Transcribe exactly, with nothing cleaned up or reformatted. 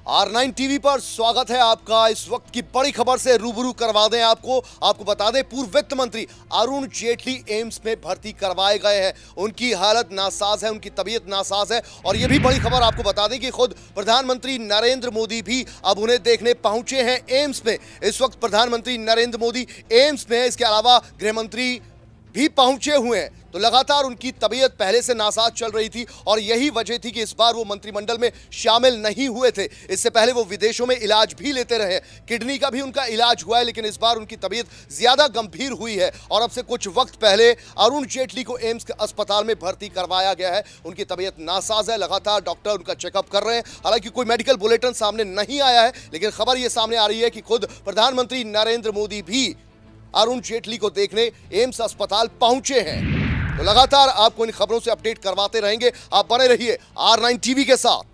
Are nine TV पर स्वागत है आपका। इस वक्त की बड़ी खबर से रूबरू करवा दें आपको आपको बता दें, पूर्व वित्त मंत्री अरुण जेटली एम्स में भर्ती करवाए गए हैं। उनकी हालत नासाज है, उनकी तबीयत नासाज है और यह भी बड़ी खबर आपको बता दें कि खुद प्रधानमंत्री नरेंद्र मोदी भी अब उन्हें देखने पहुंचे हैं एम्स में। इस वक्त प्रधानमंत्री नरेंद्र मोदी एम्स में, इसके अलावा गृह मंत्री भी पहुंचे हुए हैं। तो लगातार उनकी तबीयत पहले से नासाज चल रही थी और यही वजह थी कि इस बार वो मंत्रिमंडल में शामिल नहीं हुए थे। इससे पहले वो विदेशों में इलाज भी लेते रहे, किडनी का भी उनका इलाज हुआ है, लेकिन इस बार उनकी तबीयत ज्यादा गंभीर हुई है और अब से कुछ वक्त पहले अरुण जेटली को एम्स के अस्पताल में भर्ती करवाया गया है। उनकी तबीयत नासाज है, लगातार डॉक्टर उनका चेकअप कर रहे हैं। हालांकि कोई मेडिकल बुलेटिन सामने नहीं आया है, लेकिन खबर यह सामने आ रही है कि खुद प्रधानमंत्री नरेंद्र मोदी भी अरुण जेटली को देखने एम्स अस्पताल पहुंचे हैं। तो लगातार आपको इन खबरों से अपडेट करवाते रहेंगे। आप बने रहिए आर नाइन टीवी के साथ।